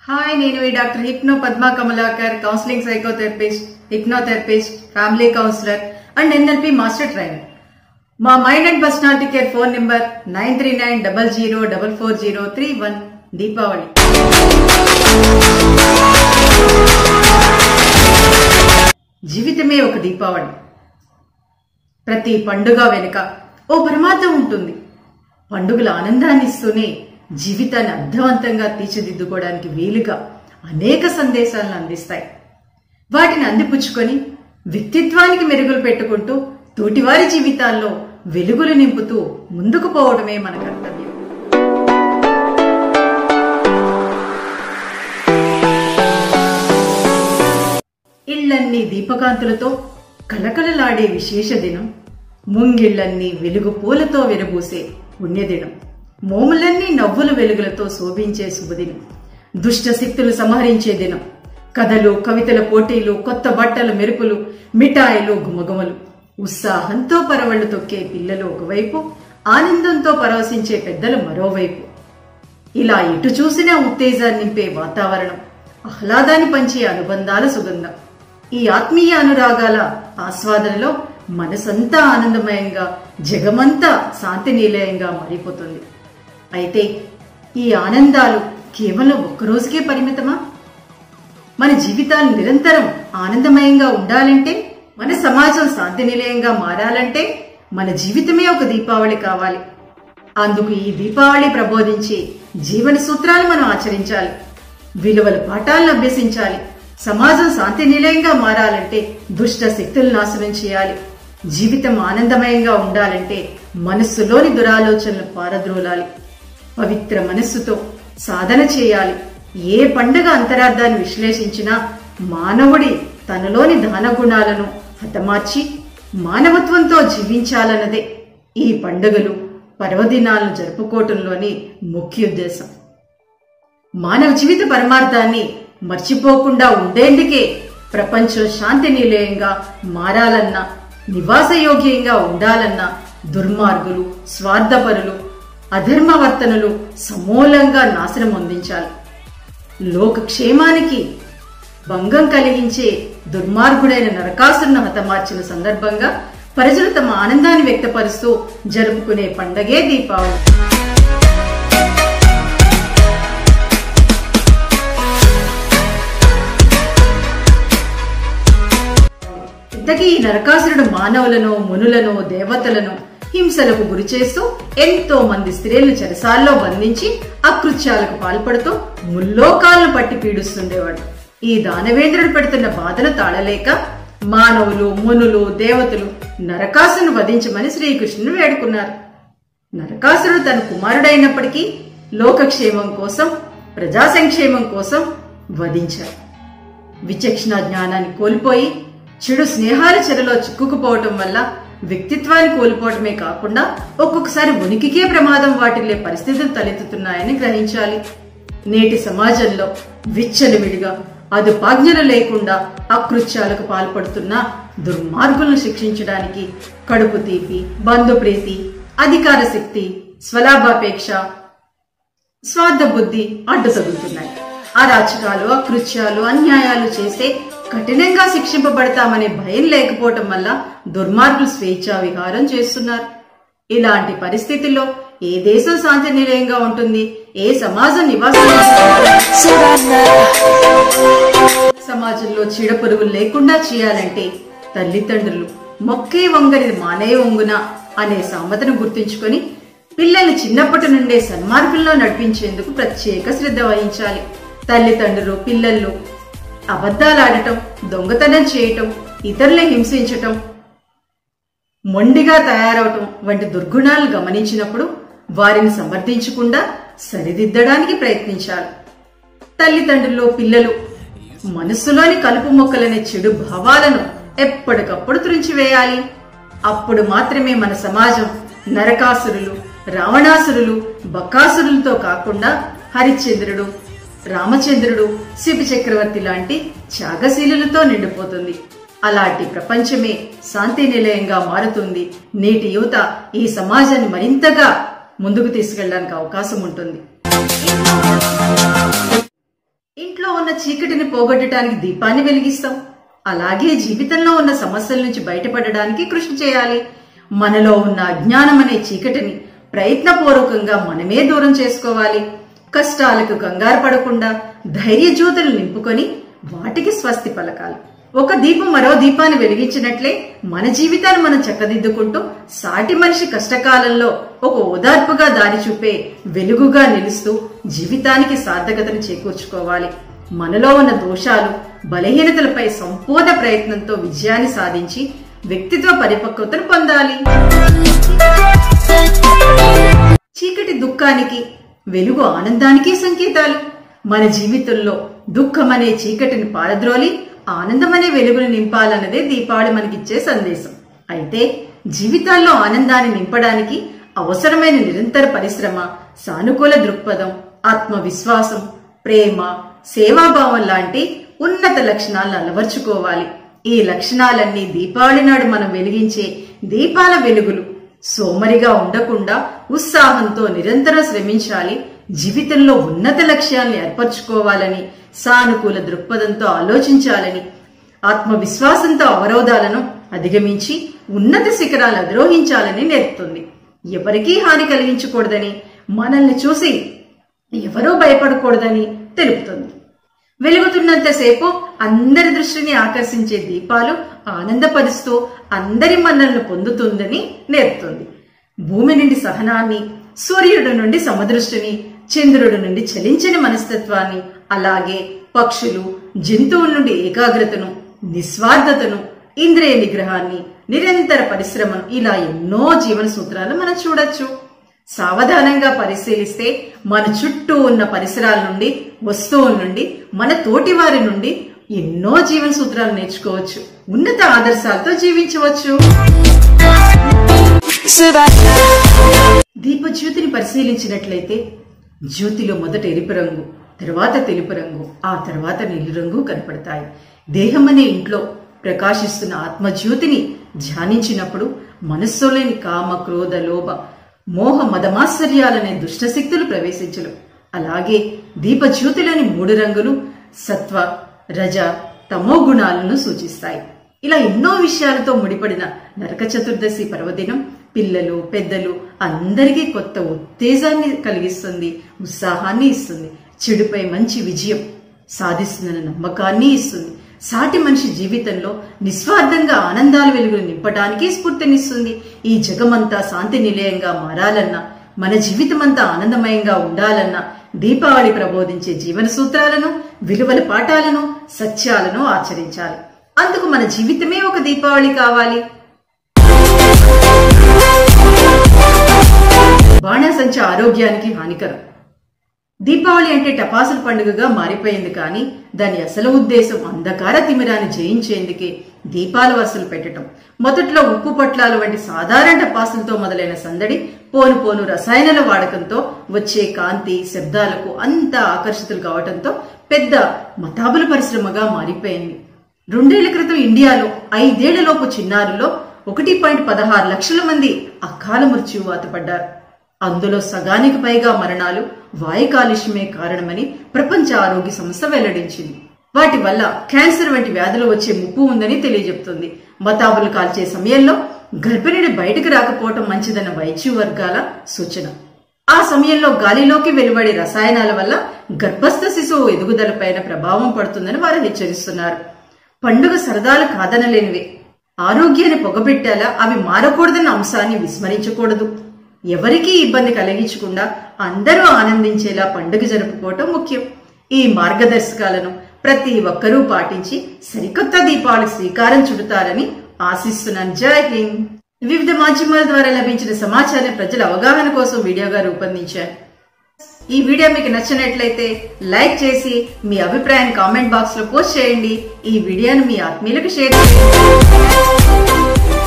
Hi, నేను ఈ doctor hypno Padma Kamalakar, counselling psychotherapist, hypnotherapist, family counsellor and NLP master trainer. మా mind and personality care phone number 9390044031. Deepavali జీవితమే ఒక దీపావళి. ప్రతి పండుగ వెనుక ఓ పరమార్థం ఉంటుంది. పండుగల ఆనందాన్ని ఇస్తూనే జీవితాన్ని అర్థవంతంగా తీర్చిదిద్దుకోవడానికి వీలుగా అనేక సందేశాలను అందిస్తాయి. వాటిని అందిపుచ్చుకొని వ్యక్తిత్వానికి మెరుగులు పెట్టుకుంటూ తోటివారి జీవితాల్లో వెలుగులు నింపుతూ ముందుకు పోవడమే మన కర్తవ్యం. ఇళ్లన్నీ దీపకాంతులతో కలకలలాడే విశేష దినం, ముంగిళ్లన్నీ వెలుగు పూలతో విరబూసే పుణ్యదినం, మోములన్నీ నవ్వుల వెలుగులతో శోభించే శుభదినం, దుష్ట శక్తులు సంహరించే దినం, కథలు కవితల పోటీలు, కొత్త బట్టలు మెరుపులు, మిఠాయిలు గుమగుమలు, ఉత్సాహంతో పరవళ్లు తొక్కే పిల్లలు ఒకవైపు, ఆనందంతో పరవశించే పెద్దలు మరోవైపు. ఇలా ఎటు చూసినా ఉత్తేజాన్ని నింపే వాతావరణం, ఆహ్లాదాన్ని పంచే అనుబంధాల సుగంధం. ఈ ఆత్మీయ అనురాగాల ఆస్వాదనలో మనసంతా ఆనందమయంగా, జగమంతా శాంతి నిలయంగా మారిపోతుంది. అయితే ఈ ఆనందాలు కేవలం ఒక్కరోజుకే పరిమితమా? మన జీవితాలు నిరంతరం ఆనందమయంగా ఉండాలంటే, మన సమాజం శాంతి నిలయంగా మారాలంటే మన జీవితమే ఒక దీపావళి కావాలి. అందుకు ఈ దీపావళి ప్రబోధించే జీవన సూత్రాలు మనం ఆచరించాలి, విలువల పాఠాలను అభ్యసించాలి. సమాజం శాంతి నిలయంగా మారాలంటే దుష్ట శక్తులు నాశనం చేయాలి. జీవితం ఆనందమయంగా ఉండాలంటే మనస్సులోని దురాలోచనలు పారద్రోలాలి. పవిత్ర మనస్సుతో సాధన చేయాలి. ఏ పండుగ అంతరార్థాన్ని విశ్లేషించినా మానవుడి తనలోని దాన గుణాలను హతమార్చి మానవత్వంతో జీవించాలన్నదే ఈ పండుగలు, పర్వదినాలను జరుపుకోవటంలోని ముఖ్య ఉద్దేశం. మానవ జీవిత పరమార్థాన్ని మర్చిపోకుండా ఉండేందుకే ప్రపంచం శాంతి నిలయంగా మారాలన్నా, నివాసయోగ్యంగా ఉండాలన్నా దుర్మార్గులు, స్వార్థపరులు, అధర్మవర్తనలు సమూలంగా నాశనం అందించాలి. లోక క్షేమానికి భంగం కలిగించే దుర్మార్గుడైన నరకాసురుని హతమార్చిన సందర్భంగా ప్రజలు తమ ఆనందాన్ని వ్యక్తపరుస్తూ జరుపుకునే పండగే దీపావళి. ఇంతకీ ఈ నరకాసురుడు మానవులను, మునులను, దేవతలను హింసలకు గురి చేస్తూ ఎంతో మంది స్త్రీలను చెరసాల్లో బంధించి అకృత్యాలకు పాల్పడుతూ ముల్లోకాలను పట్టి పీడిస్తుండేవాడు. ఈ దానవేంద్రుడు పెడుతున్న బాధలు తాళలేక మానవులు, మునులు, దేవతలు నరకాసురుని వధించమని శ్రీకృష్ణుని వేడుకున్నారు. నరకాసురుడు తన కుమారుడైనప్పటికీ లోకక్షేమం కోసం, ప్రజా సంక్షేమం కోసం వధించారు. విచక్షణ జ్ఞానాన్ని కోల్పోయి చెడు స్నేహాల చెరలో చిక్కుకుపోవటం వల్ల వ్యక్తిత్వాన్ని కోల్పోవటమే కాకుండా ఒక్కొక్కసారి ఉనికికే ప్రమాదం వాటిల్లే పరిస్థితులు తలెత్తుతున్నాయని గ్రహించాలి. నేటి సమాజంలో విచ్చలవిడిగా అదుపాజ్ఞలు లేకుండా అకృత్యాలకు పాల్పడుతున్న దుర్మార్గులను శిక్షించడానికి కడుపు తీపి, బంధుప్రీతి, అధికార శక్తి, స్వలాభాపేక్ష, స్వార్థ బుద్ధి అడ్డు తగులుతున్నాయి. అరాచకాలు, అకృత్యాలు, అన్యాయాలు చేస్తే కఠినంగా శిక్షింపబడతామనే భయం లేకపోవటం వల్ల దుర్మార్గులు స్వేచ్ఛా విహారం చేస్తున్నారు. ఇలాంటి పరిస్థితుల్లో ఏ దేశం శాంతి నిలయంగా ఉంటుంది? ఏ సమాజం నివాసం? సమాజంలో చీడపురుగులు లేకుండా చేయాలంటే తల్లిదండ్రులు మొక్కే వంగని మానే వంగున అనే సామెతను గుర్తుంచుకొని పిల్లల్ని చిన్నప్పటి నుండే సన్మార్గంలో నడిపించేందుకు ప్రత్యేక శ్రద్ధ వహించాలి. తల్లిదండ్రులు పిల్లలు అబద్ధాలాడటం, దొంగతనం చేయటం, ఇతరులను హింసించటం, మొండిగా తయారవటం వంటి దుర్గుణాలు గమనించినప్పుడు వారిని సమర్థించకుండా సరిదిద్దడానికి ప్రయత్నించాలి. తల్లిదండ్రులు పిల్లలు మనస్సులోని కలుపు మొక్కలనే చెడు భావాలను ఎప్పటికప్పుడు త్రుంచివేయాలి. అప్పుడు మాత్రమే మన సమాజం నరకాసురులు, రావణాసురులు, బకాసురులతో కాకుండా హరిశ్చంద్రుడు, రామచంద్రుడు, శివ చక్రవర్తి లాంటి త్యాగశీలులతో నిండిపోతుంది. అలాంటి ప్రపంచమే శాంతి నిలయంగా మారుతుంది. నేటి యువత ఈ సమాజాన్ని మరింతగా ముందుకు తీసుకెళ్ళడానికి అవకాశం ఉంటుంది. ఇంట్లో ఉన్న చీకటిని పోగొట్టడానికి దీపాన్ని వెలిగిస్తాం. అలాగే జీవితంలో ఉన్న సమస్యల నుంచి బయటపడడానికి కృషి చేయాలి. మనలో ఉన్న అజ్ఞానం అనే చీకటిని ప్రయత్నపూర్వకంగా మనమే దూరం చేసుకోవాలి. కష్టాలకు కంగారు పడకుండా ధైర్య జ్యోతులు నింపుకొని వాటికి స్వస్తి పలకాలి. ఒక దీపం మరో దీపాన్ని వెలిగించినట్లే మన జీవితాన్ని మనం చక్కదిద్దుకుంటూ సాటి మనిషి కష్టకాలంలో ఒక ఓదార్పుగా దారి చూపే వెలుగుగా నిలుస్తూ జీవితానికి సార్థకతను చేకూర్చుకోవాలి. మనలో ఉన్న దోషాలు బలహీనతలపై సంపూర్ణ ప్రయత్నంతో విజయాన్ని సాధించి వ్యక్తిత్వ పరిపక్వతను పొందాలి. చీకటి దుఃఖానికి, వెలుగు ఆనందానికి సంకేతాలు. మన జీవితంలో దుఃఖం అనే చీకటిని పారద్రోలి ఆనందం అనే వెలుగును నింపాలన్నదే దీపావళి మనకిచ్చే సందేశం. అయితే జీవితాల్లో ఆనందాన్ని నింపడానికి అవసరమైన నిరంతర పరిశ్రమ, సానుకూల దృక్పథం, ఆత్మవిశ్వాసం, ప్రేమ, సేవాభావం లాంటి ఉన్నత లక్షణాలను అలవర్చుకోవాలి. ఈ లక్షణాలన్నీ దీపావళి నాడు మనం వెలిగించే దీపాల వెలుగులు. సోమరిగా ఉండకుండా ఉత్సాహంతో నిరంతరం శ్రమించాలి. జీవితంలో ఉన్నత లక్ష్యాల్ని ఏర్పరచుకోవాలని, సానుకూల దృక్పథంతో ఆలోచించాలని, ఆత్మవిశ్వాసంతో అవరోధాలను అధిగమించి ఉన్నత శిఖరాలు అధిరోహించాలని నేర్పుతుంది. ఎవరికీ హాని కలిగించకూడదని, మనల్ని చూసి ఎవరూ భయపడకూడదని తెలుపుతుంది. వెలుగుతున్నంతసేపు అందరి దృష్టిని ఆకర్షించే దీపాలు ఆనందపరుస్తూ అందరి మన్నలను పొందుతుందని నేర్పుతుంది. భూమి నుండి సహనాన్ని, సూర్యుడి నుండి సమదృష్టిని, చంద్రుడి నుండి చలించని మనస్తత్వాన్ని, అలాగే పక్షులు, జంతువుల నుండి ఏకాగ్రతను, నిస్వార్థతను, ఇంద్రియ నిగ్రహాన్ని, నిరంతర పరిశ్రమను, ఇలా ఎన్నో జీవన సూత్రాలు మనం చూడొచ్చు. సావధానంగా పరిశీలిస్తే మన చుట్టూ ఉన్న పరిసరాల నుండి, వస్తువుల నుండి, మన తోటి వారి నుండి ఎన్నో జీవన సూత్రాలు నేర్చుకోవచ్చు. ఉన్నత ఆదర్శాలతో జీవించవచ్చు. దీపజ్యోతిని పరిశీలించినట్లయితే జ్యోతిలో మొదట ఎరుపు రంగు, తర్వాత తెలుపు రంగు, ఆ తర్వాత నీలి రంగు కనపడతాయి. దేహం అనే ఇంట్లో ప్రకాశిస్తున్న ఆత్మజ్యోతిని ధ్యానించినప్పుడు మనస్సులోని కామ, క్రోధ, లోభ, మోహ, మదమాశ్చర్యాలనే దుష్టశక్తులు ప్రవేశించలు. అలాగే దీపజ్యోతిలోని 3 రంగులు సత్వ, రజ, తమో గుణాలను సూచిస్తాయి. ఇలా ఎన్నో విషయాలతో ముడిపడిన నరక చతుర్దశి పర్వదినం పిల్లలు, పెద్దలు అందరికీ కొత్త ఉత్తేజాన్ని కలిగిస్తుంది, ఉత్సాహాన్ని ఇస్తుంది. చెడుపై మంచి విజయం సాధిస్తుందన్న నమ్మకాన్ని ఇస్తుంది. సాటి మనిషి జీవితంలో నిస్వార్థంగా ఆనందాల వెలుగులు నింపడానికి స్ఫూర్తినిస్తుంది. ఈ జగమంతా శాంతి నిలయంగా మారాలన్నా, మన జీవితమంతా ఆనందమయంగా ఉండాలన్నా దీపావళి ప్రబోధించే జీవన సూత్రాలను, విలువల పాఠాలను, సత్యాలను ఆచరించాలి. అందుకు మన జీవితమే ఒక దీపావళి కావాలి. బాణాసంచ ఆరోగ్యానికి హానికరం. దీపావళి అంటే టపాసుల పండుగగా మారిపోయింది. కానీ దాని అసలు ఉద్దేశం అంధకార తిమిరాన్ని జయించేందుకే దీపాల వరుసలు పెట్టడం. మొదట్లో ఉప్పు పట్లాలు వంటి సాధారణ టపాసులతో మొదలైన సందడి పోను పోను రసాయనాల వాడకంతో వచ్చే కాంతి, శబ్దాలకు అంతా ఆకర్షితులు కావడంతో పెద్ద మతాబుల పరిశ్రమగా మారిపోయింది. 2 ఏళ్ల క్రితం ఇండియాలో 5 ఏళ్లలోపు చిన్నారుల్లో 1.16 లక్షల మంది అకాల మృత్యువాత పడ్డారు. అందులో సగానికి పైగా మరణాలు వాయు కాలుష్యమే కారణమని ప్రపంచ ఆరోగ్య సంస్థ వెల్లడించింది. వాటి వల్ల క్యాన్సర్ వంటి వ్యాధులు వచ్చే ముప్పు ఉందని తెలియజెప్తుంది. మతాబులు కాల్చే సమయంలో గర్భిణిని బయటకు రాకపోవటం మంచిదన్న వైద్య వర్గాల సూచన. ఆ సమయంలో గాలిలోకి వెలువడే రసాయనాల వల్ల గర్భస్థ శిశువు ఎదుగుదలపైన ప్రభావం పడుతుందని వారు హెచ్చరిస్తున్నారు. పండుగ సరదాలు కాదనలేనివే. ఆరోగ్యాన్ని పొగబెట్టాలా, అవి మారకూడదన్న అంశాన్ని విస్మరించకూడదు. ఎవరికీ ఇబ్బంది కలిగించకుండా అందరూ ఆనందించేలా పండుగ జరుపుకోవటం ముఖ్యం. ఈ మార్గదర్శకాలను ప్రతి ఒక్కరూ పాటించి సరికొత్త దీపావళి శ్రీకారం చుడతారని ఆశిస్తున్నాను. జై హింద్. వివిధ మాధ్యమాల ద్వారా లభించిన సమాచారం ప్రజల అవగాహన కోసం వీడియోగా రూపొందించాను. ఈ వీడియో మీకు నచ్చినట్లయితే లైక్ చేసి మీ అభిప్రాయాన్ని కామెంట్ బాక్స్ లో పోస్ట్ చేయండి. ఈ వీడియోను మీ ఆత్మీయులకు షేర్ చేయండి.